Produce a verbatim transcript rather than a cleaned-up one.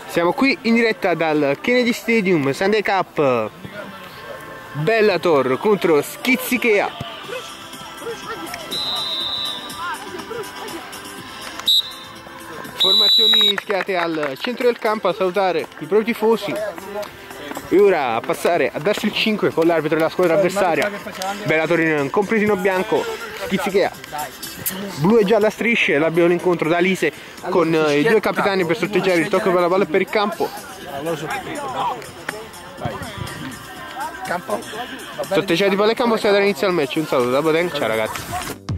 Siamo qui in diretta dal Kennedy Stadium, Sunday Cup, Bellator contro Schizzichea. Formazioni schierate al centro del campo a salutare i propri tifosi e ora a passare a darsi il cinque con l'arbitro della squadra avversaria. Bellator in completino bianco, Schizzichea blu e gialla strisce. L'abbiamo l'incontro da Alise con i due capitani per sorteggiare il tocco per la palla per il campo. Sorteggiati palla e campo, si dà inizio al match. Un saluto da Boden, ciao ragazzi.